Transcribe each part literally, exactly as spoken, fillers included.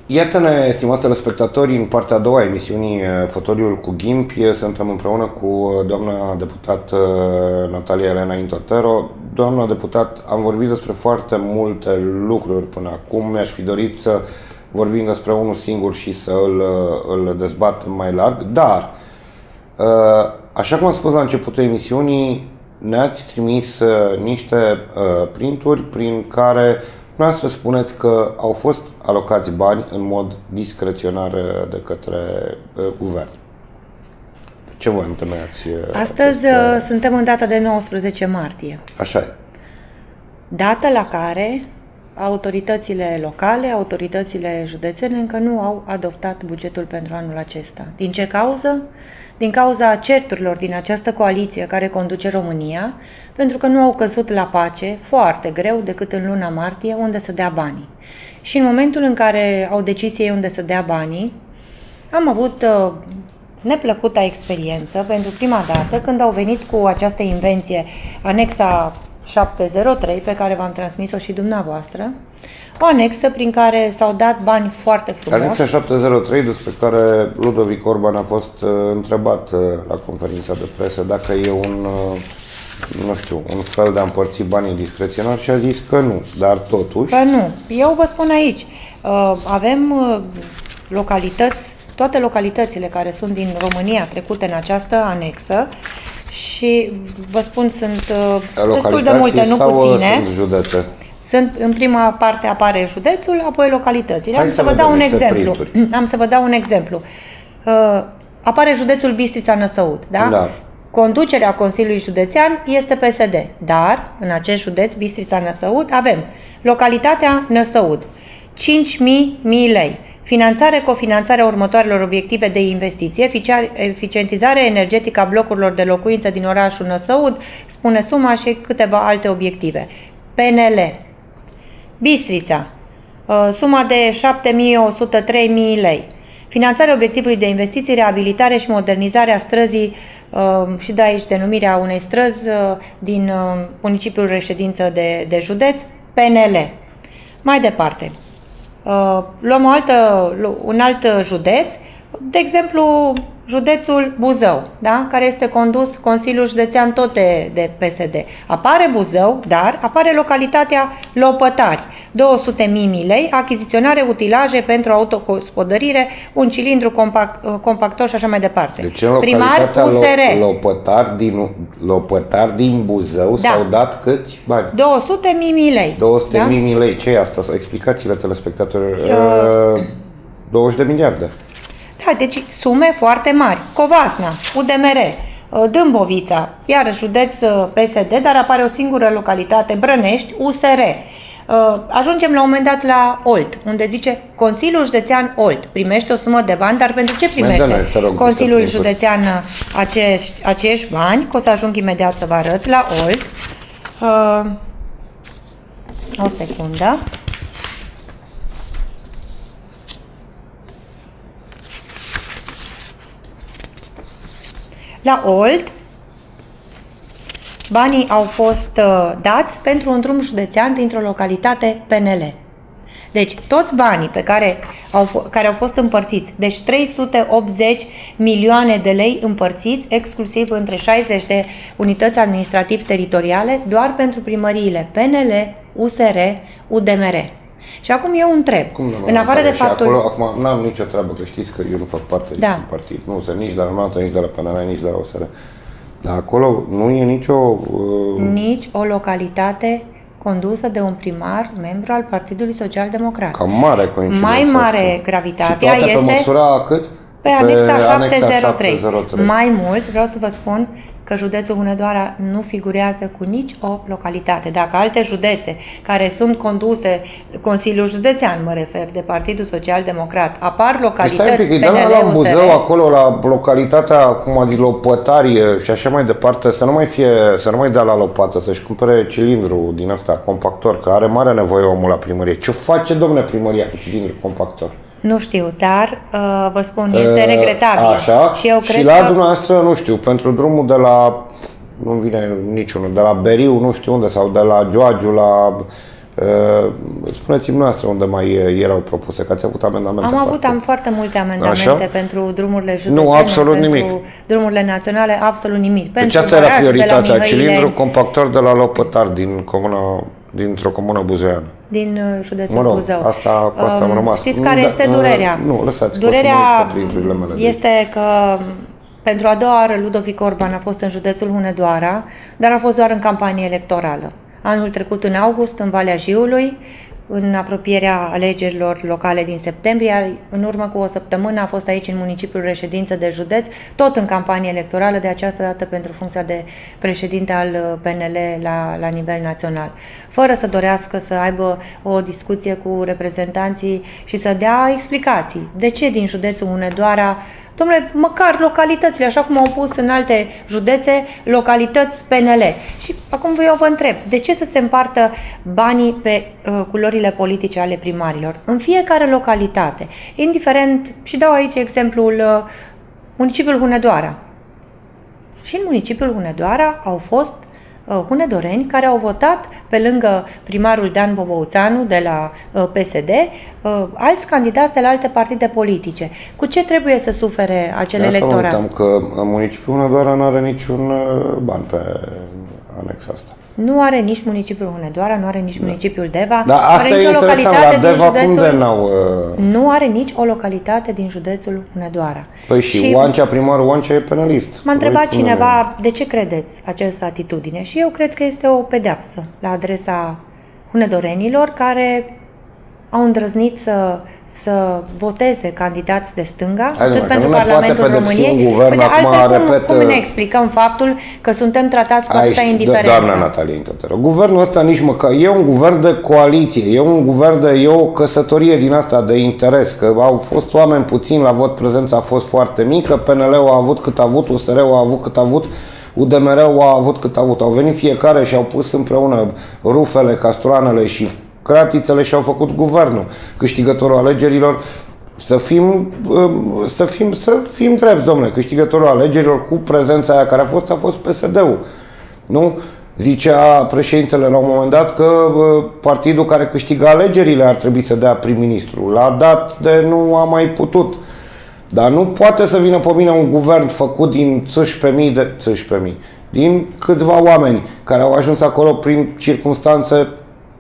Iată-ne, stimați telespectatori, în partea a doua a emisiunii Fotoliul cu Ghimpi. Suntem împreună cu doamna deputat Natalia Elena Intotero. Doamna deputat, am vorbit despre foarte multe lucruri până acum. Mi-aș fi dorit să vorbim despre unul singur și să îl, îl dezbat mai larg, dar, așa cum am spus la începutul emisiunii, ne-ați trimis niște printuri prin care dumneavoastră spuneți că au fost alocați bani în mod discreționar de către uh, guvern. Ce voi întemeiați? Astăzi aceste... suntem în data de nouăsprezece martie. Așa e. Data la care autoritățile locale, autoritățile județene încă nu au adoptat bugetul pentru anul acesta. Din ce cauză? Din cauza certurilor din această coaliție care conduce România, pentru că nu au căzut la pace foarte greu decât în luna martie, unde să dea banii. Și în momentul în care au decis ei unde să dea banii, am avut uh, neplăcuta experiență pentru prima dată când au venit cu această invenție, anexa șapte zero trei, pe care v-am transmis-o și dumneavoastră, o anexă prin care s-au dat bani foarte frumoși. Anexa șapte zero trei, despre care Ludovic Orban a fost uh, întrebat uh, la conferința de presă dacă e un, uh, nu știu, un fel de a împărți banii discreționar și a zis că nu, dar totuși... Că nu. Eu vă spun aici, uh, avem uh, localități, toate localitățile care sunt din România trecute în această anexă și vă spun sunt uh, destul de multe, nu sau puține. Sunt județe? Sunt, în prima parte apare județul, apoi localitățile. Am să, să vă dau un exemplu. Printuri. Am să vă dau un exemplu. Uh, apare județul Bistrița-Năsăud, da? Da. Conducerea Consiliului Județean este P S D, dar în acest județ Bistrița-Năsăud avem localitatea Năsăud, cinci mii lei. Finanțare, cofinanțarea următoarelor obiective de investiție, eficientizare energetică a blocurilor de locuință din orașul Năsăud, spune suma, și câteva alte obiective. P N L. Bistrița, suma de șapte mii o sută trei mii lei. Finanțarea obiectivului de investiții, reabilitare și modernizare a străzii, și de aici denumirea unei străzi din municipiul reședință de, de județ, P N L. Mai departe, luăm o altă, un alt județ, de exemplu județul Buzău, da? Care este condus Consiliul Județean tot de, de P S D. Apare Buzău, dar apare localitatea Lopătari, două sute mii lei, achiziționare utilaje pentru autogospodărire, un cilindru compact, compactor și așa mai departe. Deci în primar U S R. Lopătari din, Lopătari din Buzău, da, s-au dat câți bani? două sute mii lei. două sute mii lei. Ce e asta? Explicațiile telespectatorilor. Uh, douăzeci de miliarde. Da, deci sume foarte mari. Covasna, U D M R, Dâmbovița, iarăși județ P S D, dar apare o singură localitate, Brănești, U S R. Ajungem la un moment dat la Olt, unde zice Consiliul Județean Olt primește o sumă de bani, dar pentru ce primește Consiliul Județean acești, acești bani? Că o să ajung imediat să vă arăt la Olt. O secundă. La Olt, banii au fost uh, dați pentru un drum județean dintr-o localitate P N L. Deci, toți banii pe care au, care au fost împărțiți, deci trei sute optzeci milioane de lei împărțiți, exclusiv între șaizeci de unități administrativ-teritoriale, doar pentru primăriile P N L, U S R, U D M R. Și acum eu întreb, Cum în afară de faptul... Acolo, acum n-am nicio treabă, că știți că eu nu fac parte da. din partid. Nu sunt nici de la N A T O, nici de la P N L, nici de la U S R. Dar acolo nu e nicio... Uh... Nici o localitate condusă de un primar, membru al Partidului Social Democrat. Cam mare coincidență. Mai mare gravitatea este... este... pe măsura cât? Pe anexa șapte zero trei. Mai mult, vreau să vă spun că județul Hunedoara nu figurează cu nici o localitate. Dacă alte județe care sunt conduse, Consiliul Județean, mă refer, de Partidul Social Democrat, apar localități P N L, U S R... la Buzău, acolo, la localitatea, cum adică Lopătari și așa mai departe, să nu mai fie, să nu mai dea la lopată, să-și cumpere cilindru din ăsta, compactor, că are mare nevoie omul la primărie. Ce face, domne, primăria cu cilindru compactor? Nu știu, dar uh, vă spun, este regretabil. Așa, și, eu cred și la că... dumneavoastră, nu știu, pentru drumul de la, nu vine niciunul, de la Beriu, nu știu unde, sau de la Gioagiu la Spuneți-mi noastră unde mai erau propuse, că ați avut amendamente. Am avut am foarte multe amendamente. Așa? Pentru drumurile județene, nu, absolut pentru nimic. drumurile naționale, absolut nimic. Deci asta era prioritatea, cilindru compactor de la Lopătar, din comuna, dintr-o comună buzoiană. Din județul mă rog, Buzău. Asta, cu asta am rămas. Știți care este durerea? Nu, lăsați, durerea mele este că pentru a doua oară Ludovic Orban a fost în județul Hunedoara, dar a fost doar în campanie electorală. Anul trecut, în august, în Valea Jiului, în apropierea alegerilor locale din septembrie, în urmă cu o săptămână a fost aici în municipiul reședință de județ, tot în campanie electorală, de această dată pentru funcția de președinte al P N L la, la nivel național. Fără să dorească să aibă o discuție cu reprezentanții și să dea explicații. De ce din județul Hunedoara, dom'le, măcar localitățile, așa cum au pus în alte județe, localități P N L. Și acum eu vă întreb, de ce să se împartă banii pe uh, culorile politice ale primarilor? În fiecare localitate, indiferent, și dau aici exemplul uh, municipiul Hunedoara. Și în municipiul Hunedoara au fost uh, hunedoreni care au votat pe lângă primarul Dan Bobouțanu de la uh, P S D, uh, alți candidați de la alte partide politice. Cu ce trebuie să sufere acel electorat? Asta mă uitam, că municipiul Hunedoara nu are niciun uh, ban pe anexa asta. Nu are nici municipiul Hunedoara, nu are nici da. municipiul Deva. Da, asta e interesant, la Deva județul, cum de n-au... Uh... Nu are nici o localitate din județul Hunedoara. Păi și, și Oancea, primarul Oancea e penalist. M-a întrebat cineva de ce credeți această atitudine și eu cred că este o pedeapsă la adresa hunedorenilor care au îndrăznit să, să voteze candidați de stânga, Hai, atât domnule, pentru Parlamentul României. Guvern, de altfel, cum, repet, cum ne explicăm faptul că suntem tratați cu atâta indiferență? Doamna Natalie Intotero, guvernul ăsta nici măcar, e un guvern de coaliție, e un guvern de, e o căsătorie din asta de interes, că au fost oameni puțini la vot, prezența a fost foarte mică, P N L-ul a avut cât a avut, U S R-ul a avut cât a avut, U D M R-ul a avut cât a avut. Au venit fiecare și au pus împreună rufele, castroanele și cratițele și au făcut guvernul. Câștigătorul alegerilor, să fim, să fim, să fim drepți, domnule, câștigătorul alegerilor cu prezența aia care a fost, a fost P S D-ul. Nu? Zicea președintele la un moment dat că partidul care câștigă alegerile ar trebui să dea prim-ministru. L-a dat de nu a mai putut. Dar nu poate să vină pe mine un guvern făcut din țâșpe mii de țâșpe mii, din câțiva oameni care au ajuns acolo prin circunstanțe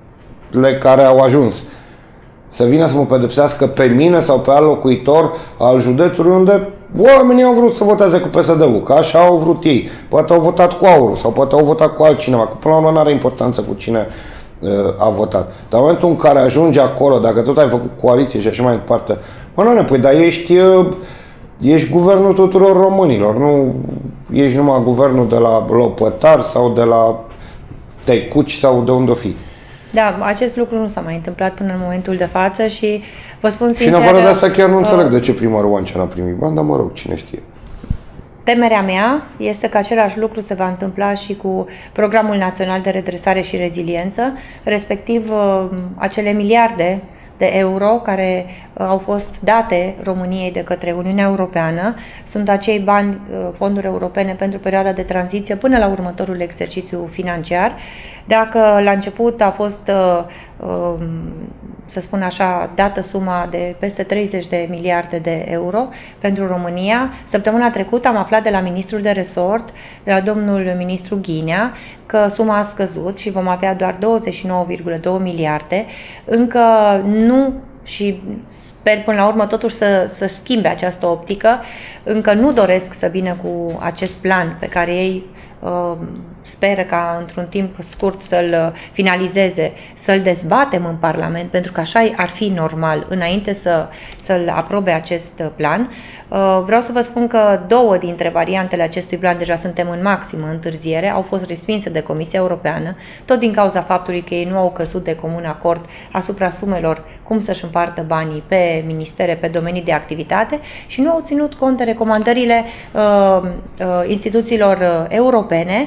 care au ajuns. Să vină să mă pedepsească pe mine sau pe alt locuitor al județului unde oamenii au vrut să voteze cu P S D-ul, că așa au vrut ei. Poate au votat cu aurul sau poate au votat cu altcineva, că până la urmă nu are importanță cu cine uh, a votat. Dar în momentul în care ajunge acolo, dacă tot ai făcut coaliție și așa mai departe, mă, nu ne pui, dar ești, uh, ești guvernul tuturor românilor, nu ești numai guvernul de la Lopătar sau de la Tecuci sau de unde o fi. Da, acest lucru nu s-a mai întâmplat până în momentul de față și vă spun sincer... Și în afară de asta chiar nu uh, înțeleg de ce primarul Oancea n-a primit bani, dar mă rog, cine știe. Temerea mea este că același lucru se va întâmpla și cu Programul Național de Redresare și Reziliență, respectiv uh, acele miliarde de euro care uh, au fost date României de către Uniunea Europeană. Sunt acei bani, uh, fonduri europene pentru perioada de tranziție până la următorul exercițiu financiar. Dacă la început a fost, uh, uh, să spun așa, dată suma de peste treizeci de miliarde de euro pentru România, săptămâna trecută am aflat de la ministrul de resort, de la domnul ministru Ghinea, că suma a scăzut și vom avea doar douăzeci și nouă virgulă doi miliarde. Încă nu, și sper până la urmă totuși să, să schimbe această optică, încă nu doresc să vină cu acest plan pe care ei uh, speră ca într-un timp scurt să-l finalizeze, să-l dezbatem în Parlament, pentru că așa ar fi normal, înainte să, să-l aprobe acest plan. Vreau să vă spun că două dintre variantele acestui plan, deja suntem în maximă întârziere, au fost respinse de Comisia Europeană, tot din cauza faptului că ei nu au căzut de comun acord asupra sumelor cum să-și împartă banii pe ministere, pe domenii de activitate și nu au ținut cont de recomandările uh, uh, instituțiilor europene, uh,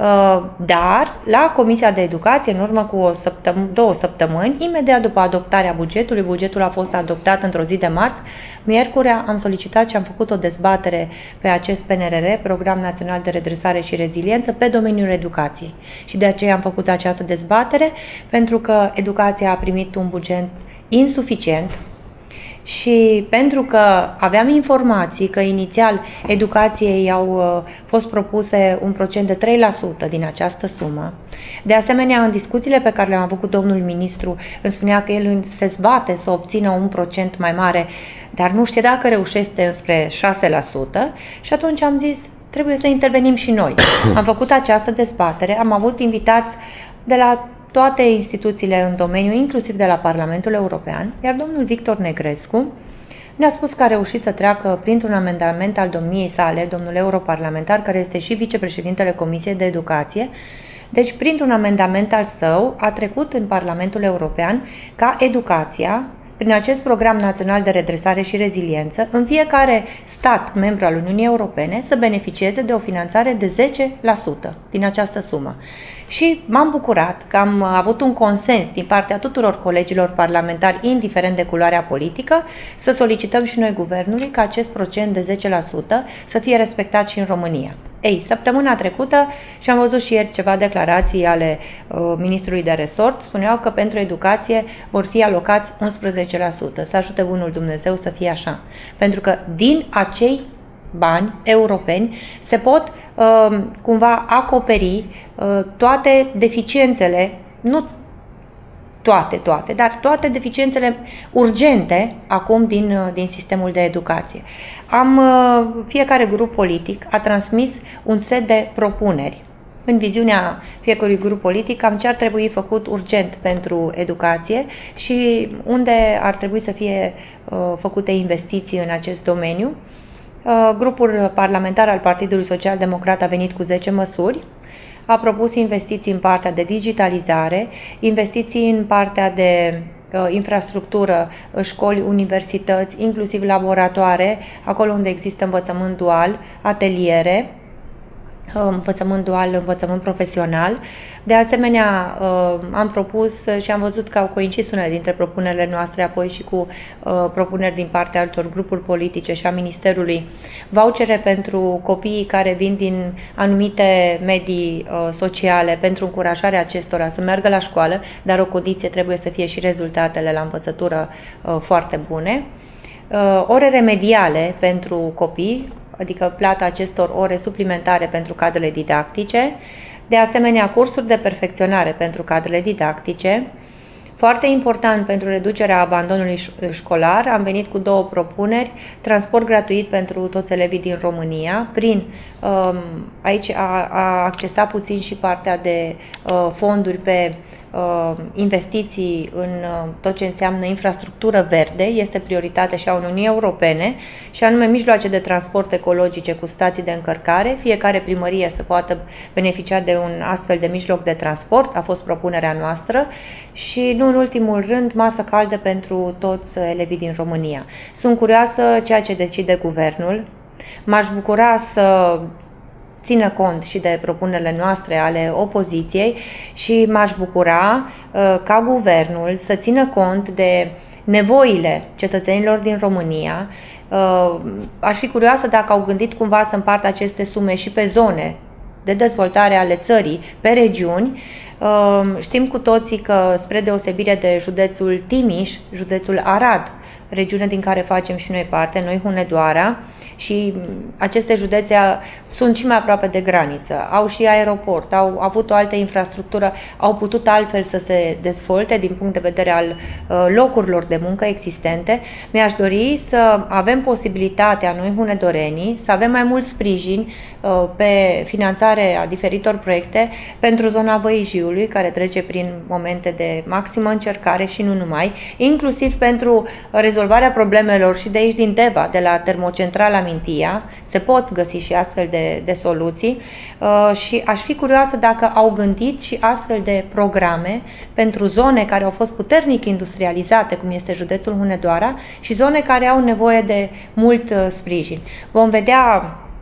Dar, la Comisia de Educație, în urmă cu o săptăm- două săptămâni, imediat după adoptarea bugetului, bugetul a fost adoptat într-o zi de marți, miercurea am solicitat și am făcut o dezbatere pe acest P N R R, Program Național de Redresare și Reziliență, pe domeniul educației. Și de aceea am făcut această dezbatere, pentru că educația a primit un buget insuficient, și pentru că aveam informații că inițial educației au fost propuse un procent de trei la sută din această sumă. De asemenea, în discuțiile pe care le-am avut cu domnul ministru, îmi spunea că el se zbate să obțină un procent mai mare, dar nu știe dacă reușește înspre șase la sută, și atunci am zis, trebuie să intervenim și noi. Am făcut această dezbatere, am avut invitați de la toate instituțiile în domeniu, inclusiv de la Parlamentul European, iar domnul Victor Negrescu ne-a spus că a reușit să treacă printr-un amendament al domniei sale, domnul europarlamentar, care este și vicepreședintele Comisiei de Educație. Deci, printr-un amendament al său, a trecut în Parlamentul European ca educația, prin acest Program Național de Redresare și Reziliență, în fiecare stat membru al Uniunii Europene să beneficieze de o finanțare de zece la sută din această sumă. Și m-am bucurat că am avut un consens din partea tuturor colegilor parlamentari, indiferent de culoarea politică, să solicităm și noi guvernului ca acest procent de zece la sută să fie respectat și în România. Ei, săptămâna trecută, și am văzut și ieri ceva declarații ale uh, ministrului de resort, spuneau că pentru educație vor fi alocați unsprezece la sută. Să ajute bunul Dumnezeu să fie așa. Pentru că din acei bani europeni se pot uh, cumva acoperi uh, toate deficiențele, nu toate, toate, dar toate deficiențele urgente acum din, din sistemul de educație. Am, fiecare grup politic a transmis un set de propuneri. În viziunea fiecărui grup politic, cam ce ar trebui făcut urgent pentru educație și unde ar trebui să fie uh, făcute investiții în acest domeniu. Uh, grupul parlamentar al Partidului Social Democrat a venit cu zece măsuri. A propus investiții în partea de digitalizare, investiții în partea de uh, infrastructură, școli, universități, inclusiv laboratoare, acolo unde există învățământ dual, ateliere, învățământ dual, învățământ profesional. De asemenea, am propus și am văzut că au coincis unele dintre propunerile noastre, apoi și cu propuneri din partea altor grupuri politice și a Ministerului, vouchere pentru copiii care vin din anumite medii sociale, pentru încurajarea acestora să meargă la școală, dar o condiție trebuie să fie și rezultatele la învățătură foarte bune. Ore remediale pentru copii, adică plata acestor ore suplimentare pentru cadrele didactice, de asemenea cursuri de perfecționare pentru cadrele didactice. Foarte important pentru reducerea abandonului școlar, am venit cu două propuneri, transport gratuit pentru toți elevii din România, prin, aici a, a accesat puțin și partea de fonduri pe investiții în tot ce înseamnă infrastructură verde, este prioritate și a Uniunii Europene, și anume mijloace de transport ecologice cu stații de încărcare, fiecare primărie să poată beneficia de un astfel de mijloc de transport, a fost propunerea noastră, și nu în ultimul rând masă caldă pentru toți elevii din România. Sunt curioasă ceea ce decide guvernul, m-aș bucura să țină cont și de propunerile noastre ale opoziției și m-aș bucura uh, ca guvernul să țină cont de nevoile cetățenilor din România. Uh, aș fi curioasă dacă au gândit cumva să împartă aceste sume și pe zone de dezvoltare ale țării, pe regiuni. Uh, știm cu toții că, spre deosebire de județul Timiș, județul Arad, regiune din care facem și noi parte, noi Hunedoara, și aceste județe sunt și mai aproape de graniță, au și aeroport, au avut o altă infrastructură, au putut altfel să se dezvolte din punct de vedere al locurilor de muncă existente. Mi-aș dori să avem posibilitatea, noi hunedorenii, să avem mai mult sprijin pe finanțarea diferitor proiecte pentru zona Băii Jiului, care trece prin momente de maximă încercare și nu numai, inclusiv pentru rezolvarea problemelor și de aici din Deva, de la termocentrala Mintia, se pot găsi și astfel de, de soluții uh, și aș fi curioasă dacă au gândit și astfel de programe pentru zone care au fost puternic industrializate, cum este județul Hunedoara, și zone care au nevoie de mult uh, sprijin. Vom vedea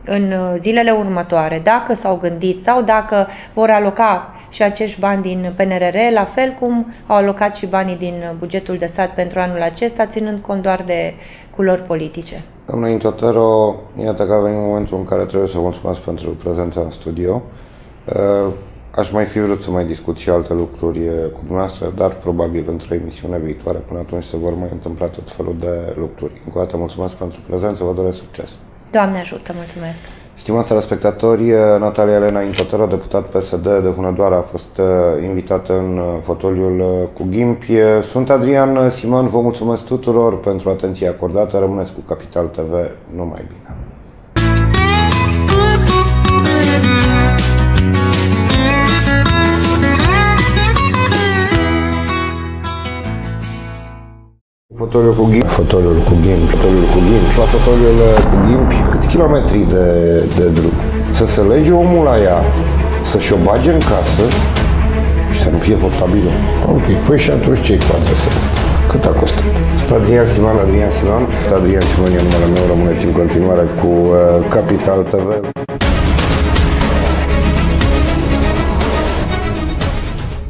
în zilele următoare, dacă s-au gândit sau dacă vor aloca și acești bani din P N R R, la fel cum au alocat și banii din bugetul de stat pentru anul acesta, ținând cont doar de culori politice. Doamna Intotero, iată că a venit momentul în care trebuie să vă mulțumesc pentru prezența în studio. Aș mai fi vrut să mai discut și alte lucruri cu dumneavoastră, dar probabil într-o emisiune viitoare, până atunci se vor mai întâmpla tot felul de lucruri. Încă o dată mulțumesc pentru prezență, vă doresc succes! Doamne ajută, mulțumesc! Stimați telespectatori, Natalia Elena Intotero, deputat P S D de Hunedoara, a fost invitată în fotoliul cu ghimpi. Sunt Adrian Siman, vă mulțumesc tuturor pentru atenția acordată, rămâneți cu Capital T V, numai bine! Fotoliul cu ghimpi, fotoliul cu ghimpi, fotoliul cu ghimpi, la fotoliul cu ghimpi, câți kilometri de, de drum? Să se lege omul la ea, să-și o bage în casă și să nu fie portabilă. Ok, păi și atunci ce-i cu adresa asta? Cât a costat? Adrian Siman, Adrian Siman, Adrian Siman e numele meu, rămâneți în continuare cu uh, Capital T V.